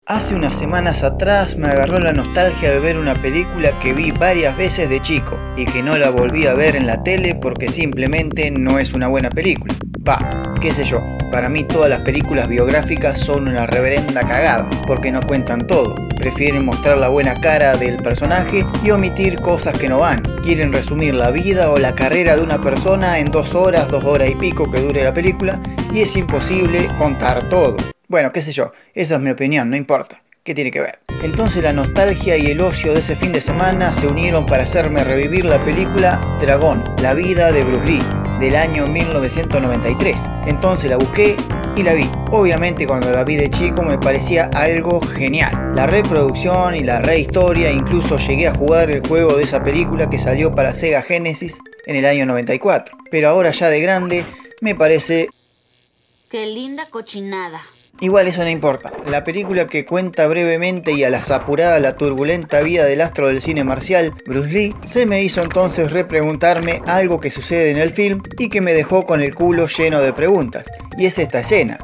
Hace unas semanas atrás me agarró la nostalgia de ver una película que vi varias veces de chico y que no la volví a ver en la tele porque simplemente no es una buena película. Qué sé yo, para mí todas las películas biográficas son una reverenda cagada porque no cuentan todo. Prefieren mostrar la buena cara del personaje y omitir cosas que no van. Quieren resumir la vida o la carrera de una persona en 2 horas, 2 horas y pico que dure la película y es imposible contar todo. Bueno, qué sé yo, esa es mi opinión, no importa. ¿Qué tiene que ver? Entonces la nostalgia y el ocio de ese fin de semana se unieron para hacerme revivir la película Dragón, la vida de Bruce Lee, del año 1993. Entonces la busqué y la vi. Obviamente cuando la vi de chico me parecía algo genial. La reproducción y la rehistoria, incluso llegué a jugar el juego de esa película que salió para Sega Genesis en el año 94. Pero ahora ya de grande me parece... ¡Qué linda cochinada! Igual eso no importa. La película que cuenta brevemente y a las apuradas la turbulenta vida del astro del cine marcial, Bruce Lee, se me hizo entonces repreguntarme algo que sucede en el film y que me dejó con el culo lleno de preguntas. Y es esta escena.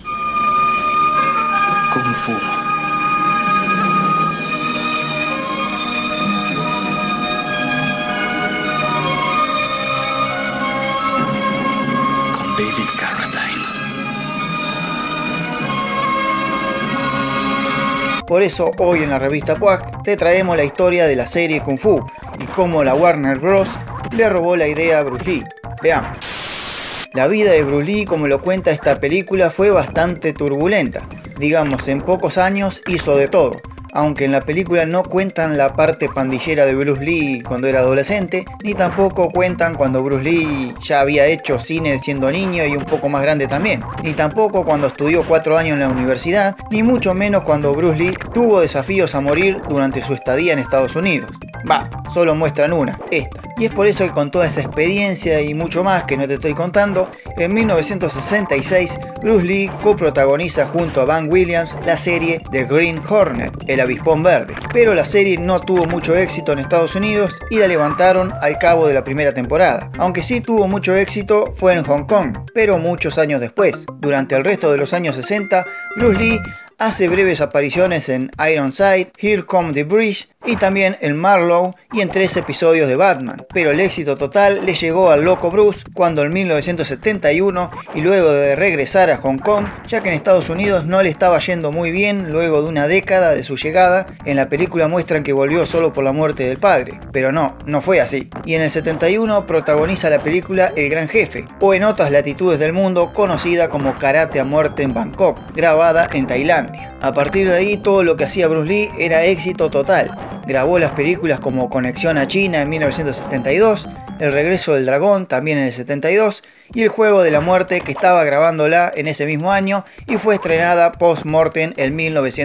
Kung Fu. Con David Carradine. Por eso hoy en la revista Puag te traemos la historia de la serie Kung Fu y cómo la Warner Bros. Le robó la idea a Bruce Lee. Veamos. La vida de Bruce Lee, como lo cuenta esta película, fue bastante turbulenta. Digamos, en pocos años hizo de todo. Aunque en la película no cuentan la parte pandillera de Bruce Lee cuando era adolescente, ni tampoco cuentan cuando Bruce Lee ya había hecho cine siendo niño y un poco más grande también, ni tampoco cuando estudió 4 años en la universidad, ni mucho menos cuando Bruce Lee tuvo desafíos a morir durante su estadía en Estados Unidos. Solo muestran una, esta. Y es por eso que con toda esa experiencia y mucho más que no te estoy contando, en 1966 Bruce Lee coprotagoniza junto a Van Williams la serie The Green Hornet, el avispón verde. Pero la serie no tuvo mucho éxito en Estados Unidos y la levantaron al cabo de la primera temporada. Aunque sí tuvo mucho éxito fue en Hong Kong, pero muchos años después. Durante el resto de los años 60, Bruce Lee hace breves apariciones en Ironside, Here Come the Bridge y también en Marlowe y en 3 episodios de Batman. Pero el éxito total le llegó al loco Bruce cuando en 1971 y luego de regresar a Hong Kong, ya que en Estados Unidos no le estaba yendo muy bien luego de una década de su llegada. En la película muestran que volvió solo por la muerte del padre, pero no fue así. Y en el 71 protagoniza la película El Gran Jefe, o en otras latitudes del mundo conocida como Karate a Muerte en Bangkok, grabada en Tailandia. A partir de ahí todo lo que hacía Bruce Lee era éxito total. Grabó las películas como Conexión a China en 1972, El Regreso del Dragón también en el 72 y El Juego de la Muerte, que estaba grabándola en ese mismo año y fue estrenada post-mortem en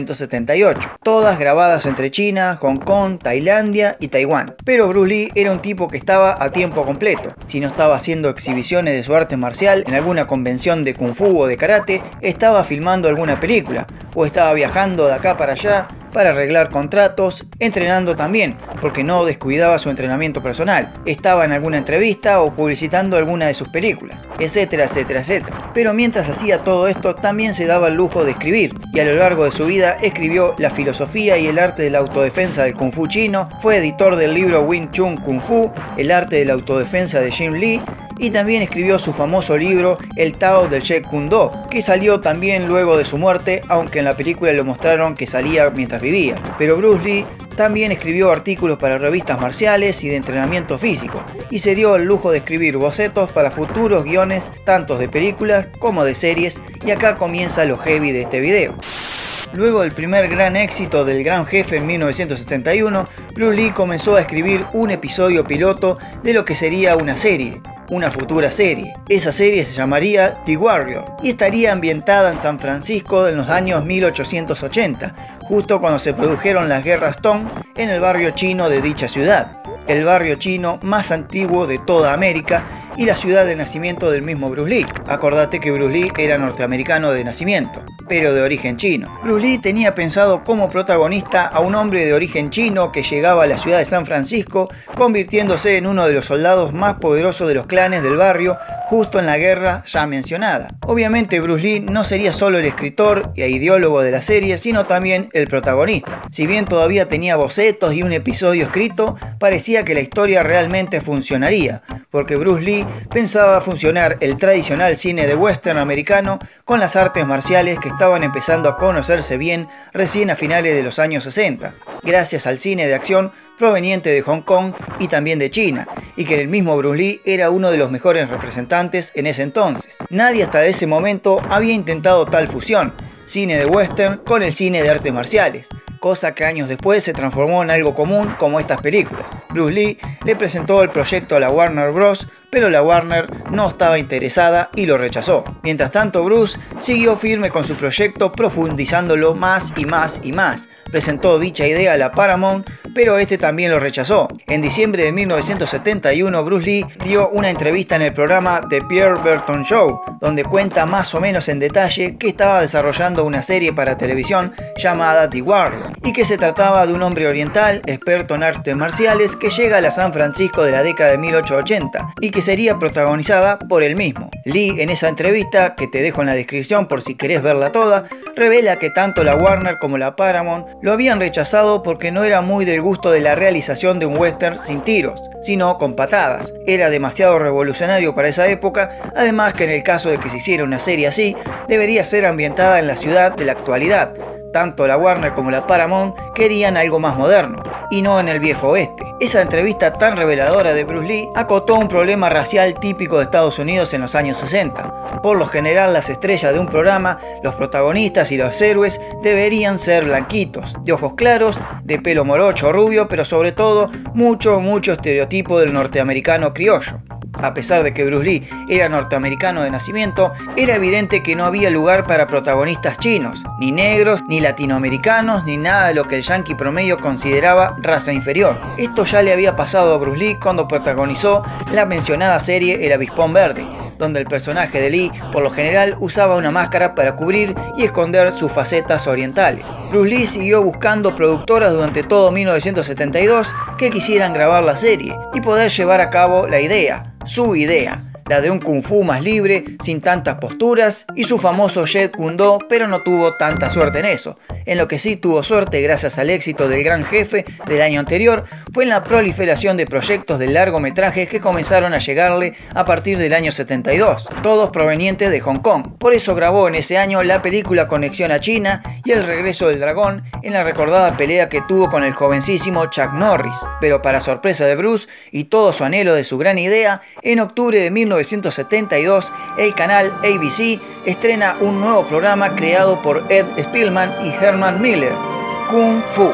1978. Todas grabadas entre China, Hong Kong, Tailandia y Taiwán. Pero Bruce Lee era un tipo que estaba a tiempo completo. Si no estaba haciendo exhibiciones de su arte marcial en alguna convención de Kung Fu o de Karate, estaba filmando alguna película o estaba viajando de acá para allá para arreglar contratos, entrenando también, porque no descuidaba su entrenamiento personal, estaba en alguna entrevista o publicitando alguna de sus películas, etcétera, etcétera, etcétera. Pero mientras hacía todo esto, también se daba el lujo de escribir, y a lo largo de su vida escribió La filosofía y el arte de la autodefensa del Kung Fu chino, fue editor del libro Wing Chun Kung Fu, el arte de la autodefensa de Jim Lee, y también escribió su famoso libro El Tao del Jeet Kune Do, que salió también luego de su muerte, aunque en la película lo mostraron que salía mientras vivía. Pero Bruce Lee también escribió artículos para revistas marciales y de entrenamiento físico, y se dio el lujo de escribir bocetos para futuros guiones, tanto de películas como de series, y acá comienza lo heavy de este video. Luego del primer gran éxito del Gran Jefe en 1971, Bruce Lee comenzó a escribir un episodio piloto de lo que sería una serie, una futura serie. Esa serie se llamaría The Warrior y estaría ambientada en San Francisco en los años 1880, justo cuando se produjeron las guerras Tong en el barrio chino de dicha ciudad, el barrio chino más antiguo de toda América y la ciudad de nacimiento del mismo Bruce Lee. Acordate que Bruce Lee era norteamericano de nacimiento, pero de origen chino. Bruce Lee tenía pensado como protagonista a un hombre de origen chino que llegaba a la ciudad de San Francisco, convirtiéndose en uno de los soldados más poderosos de los clanes del barrio, justo en la guerra ya mencionada. Obviamente Bruce Lee no sería solo el escritor e ideólogo de la serie, sino también el protagonista. Si bien todavía tenía bocetos y un episodio escrito, parecía que la historia realmente funcionaría, porque Bruce Lee pensaba funcionar el tradicional cine de western americano con las artes marciales que estaban empezando a conocerse bien recién a finales de los años 60, gracias al cine de acción proveniente de Hong Kong y también de China, y que el mismo Bruce Lee era uno de los mejores representantes en ese entonces. Nadie hasta ese momento había intentado tal fusión, cine de western con el cine de artes marciales, cosa que años después se transformó en algo común como estas películas. Bruce Lee le presentó el proyecto a la Warner Bros., pero la Warner no estaba interesada y lo rechazó. Mientras tanto, Bruce siguió firme con su proyecto, profundizándolo más y más y más. Presentó dicha idea a la Paramount, pero este también lo rechazó. En diciembre de 1971, Bruce Lee dio una entrevista en el programa The Pierre Berton Show, donde cuenta más o menos en detalle que estaba desarrollando una serie para televisión llamada The Warrior, y que se trataba de un hombre oriental, experto en artes marciales, que llega a la San Francisco de la década de 1880, y que sería protagonizada por él mismo. Lee, en esa entrevista, que te dejo en la descripción por si querés verla toda, revela que tanto la Warner como la Paramount lo habían rechazado porque no era muy del gusto de la realización de un western sin tiros, sino con patadas. Era demasiado revolucionario para esa época, además que en el caso de que se hiciera una serie así, debería ser ambientada en la ciudad de la actualidad. Tanto la Warner como la Paramount querían algo más moderno, y no en el viejo oeste. Esa entrevista tan reveladora de Bruce Lee acotó un problema racial típico de Estados Unidos en los años 60. Por lo general, las estrellas de un programa, los protagonistas y los héroes deberían ser blanquitos, de ojos claros, de pelo morocho o rubio, pero sobre todo mucho estereotipo del norteamericano criollo. A pesar de que Bruce Lee era norteamericano de nacimiento, era evidente que no había lugar para protagonistas chinos, ni negros, ni latinoamericanos, ni nada de lo que el yanqui promedio consideraba raza inferior. Esto ya le había pasado a Bruce Lee cuando protagonizó la mencionada serie El Avispón Verde, donde el personaje de Lee por lo general usaba una máscara para cubrir y esconder sus facetas orientales. Bruce Lee siguió buscando productoras durante todo 1972 que quisieran grabar la serie y poder llevar a cabo la idea, su idea, la de un kung fu más libre, sin tantas posturas, y su famoso Jeet Kune Do, pero no tuvo tanta suerte en eso. En lo que sí tuvo suerte, gracias al éxito del Gran Jefe del año anterior, fue en la proliferación de proyectos de largometrajes que comenzaron a llegarle a partir del año 72, todos provenientes de Hong Kong. Por eso grabó en ese año la película Conexión a China y El Regreso del Dragón, en la recordada pelea que tuvo con el jovencísimo Chuck Norris. Pero para sorpresa de Bruce y todo su anhelo de su gran idea, en octubre de 1972, el canal ABC estrena un nuevo programa creado por Ed Spielman y Herman Miller, Kung Fu.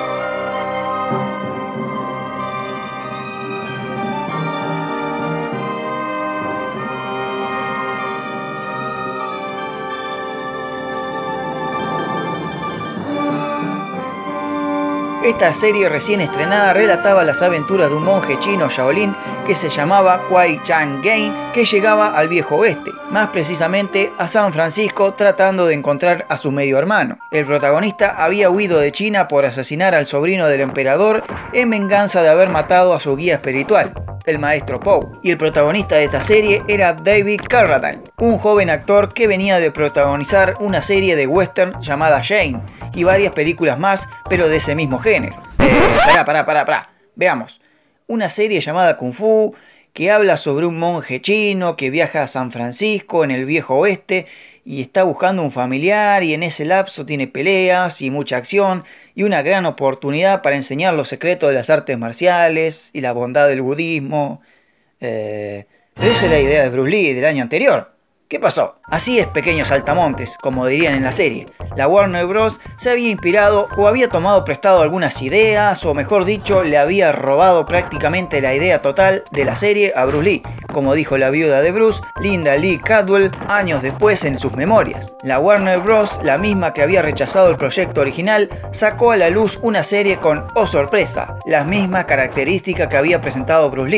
Esta serie recién estrenada relataba las aventuras de un monje chino Shaolin que se llamaba Kwai Chang Gain, que llegaba al viejo oeste, más precisamente a San Francisco, tratando de encontrar a su medio hermano. El protagonista había huido de China por asesinar al sobrino del emperador en venganza de haber matado a su guía espiritual, el maestro Poe. Y el protagonista de esta serie era David Carradine, un joven actor que venía de protagonizar una serie de western llamada Shane y varias películas más, pero de ese mismo género. Pará. Veamos. Una serie llamada Kung Fu que habla sobre un monje chino que viaja a San Francisco en el viejo oeste y está buscando un familiar, y en ese lapso tiene peleas y mucha acción y una gran oportunidad para enseñar los secretos de las artes marciales y la bondad del budismo. Pero esa es la idea de Bruce Lee del año anterior. ¿Qué pasó? Así es, pequeños saltamontes, como dirían en la serie. La Warner Bros. Se había inspirado o había tomado prestado algunas ideas, o mejor dicho, le había robado prácticamente la idea total de la serie a Bruce Lee, como dijo la viuda de Bruce, Linda Lee Cadwell, años después en sus memorias. La Warner Bros., la misma que había rechazado el proyecto original, sacó a la luz una serie con, oh sorpresa, las mismas características que había presentado Bruce Lee.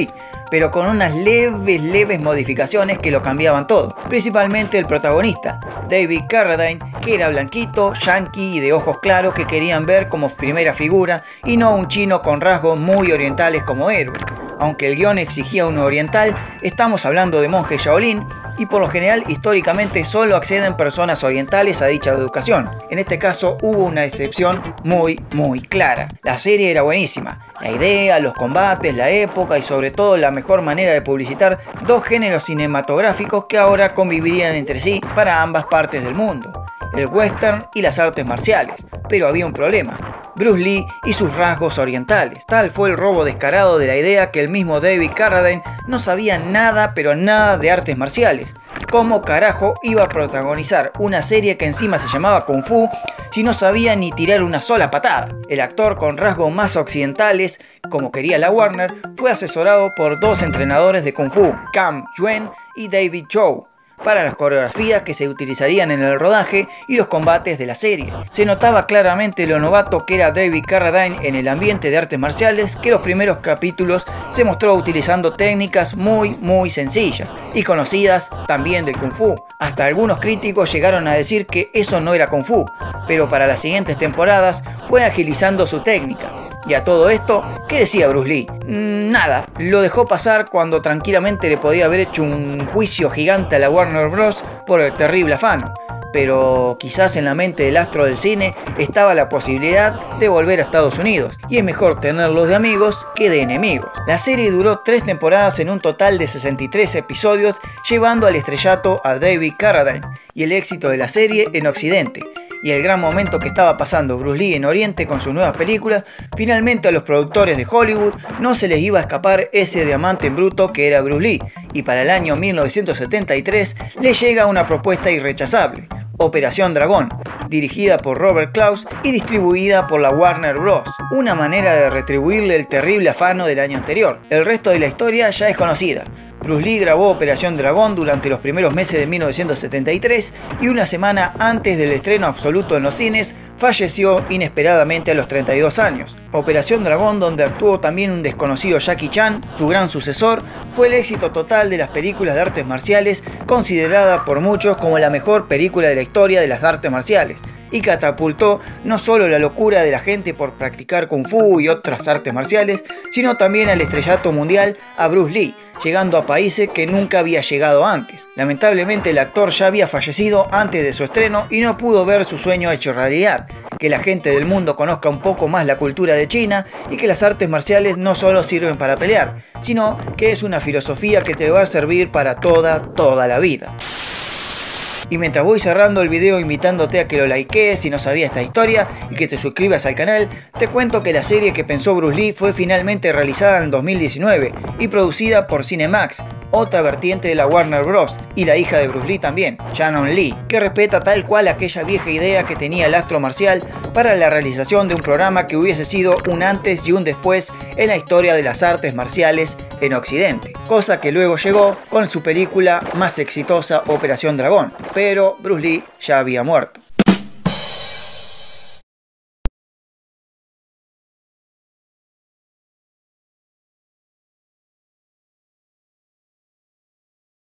pero con unas leves modificaciones que lo cambiaban todo. Principalmente el protagonista, David Carradine, que era blanquito, yankee y de ojos claros que querían ver como primera figura y no un chino con rasgos muy orientales como héroe. Aunque el guión exigía un oriental, estamos hablando de monjes Shaolin y por lo general históricamente solo acceden personas orientales a dicha educación. En este caso hubo una excepción muy clara. La serie era buenísima. La idea, los combates, la época y sobre todo la mejor manera de publicitar dos géneros cinematográficos que ahora convivirían entre sí para ambas partes del mundo: el western y las artes marciales. Pero había un problema: Bruce Lee y sus rasgos orientales. Tal fue el robo descarado de la idea que el mismo David Carradine no sabía nada, pero nada de artes marciales. ¿Cómo carajo iba a protagonizar una serie que encima se llamaba Kung Fu si no sabía ni tirar una sola patada? El actor con rasgos más occidentales, como quería la Warner, fue asesorado por dos entrenadores de Kung Fu, Cam Yuen y David Chow, para las coreografías que se utilizarían en el rodaje y los combates de la serie. Se notaba claramente lo novato que era David Carradine en el ambiente de artes marciales, que los primeros capítulos se mostró utilizando técnicas muy sencillas y conocidas también del Kung Fu. Hasta algunos críticos llegaron a decir que eso no era Kung Fu, pero para las siguientes temporadas fue agilizando su técnica. Y a todo esto, ¿qué decía Bruce Lee? Nada, lo dejó pasar cuando tranquilamente le podía haber hecho un juicio gigante a la Warner Bros. Por el terrible afano. Pero quizás en la mente del astro del cine estaba la posibilidad de volver a Estados Unidos, y es mejor tenerlos de amigos que de enemigos. La serie duró 3 temporadas en un total de 63 episodios, llevando al estrellato a David Carradine y el éxito de la serie en Occidente. Y el gran momento que estaba pasando Bruce Lee en Oriente con sus nuevas películas, finalmente a los productores de Hollywood no se les iba a escapar ese diamante en bruto que era Bruce Lee, y para el año 1973 le llega una propuesta irrechazable: Operación Dragón, dirigida por Robert Klaus y distribuida por la Warner Bros. Una manera de retribuirle el terrible afano del año anterior. El resto de la historia ya es conocida. Bruce Lee grabó Operación Dragón durante los primeros meses de 1973 y una semana antes del estreno absoluto en los cines falleció inesperadamente a los 32 años. Operación Dragón, donde actuó también un desconocido Jackie Chan, su gran sucesor, fue el éxito total de las películas de artes marciales, considerada por muchos como la mejor película de la historia de las artes marciales, y catapultó no solo la locura de la gente por practicar Kung Fu y otras artes marciales, sino también al estrellato mundial a Bruce Lee, llegando a países que nunca había llegado antes. Lamentablemente el actor ya había fallecido antes de su estreno y no pudo ver su sueño hecho realidad: que la gente del mundo conozca un poco más la cultura de China y que las artes marciales no solo sirven para pelear, sino que es una filosofía que te va a servir para toda la vida. Y mientras voy cerrando el video invitándote a que lo likees si no sabías esta historia y que te suscribas al canal, te cuento que la serie que pensó Bruce Lee fue finalmente realizada en 2019 y producida por Cinemax, otra vertiente de la Warner Bros. Y la hija de Bruce Lee también, Shannon Lee, que respeta tal cual aquella vieja idea que tenía el astro marcial para la realización de un programa que hubiese sido un antes y un después en la historia de las artes marciales en Occidente, cosa que luego llegó con su película más exitosa, Operación Dragón, pero Bruce Lee ya había muerto.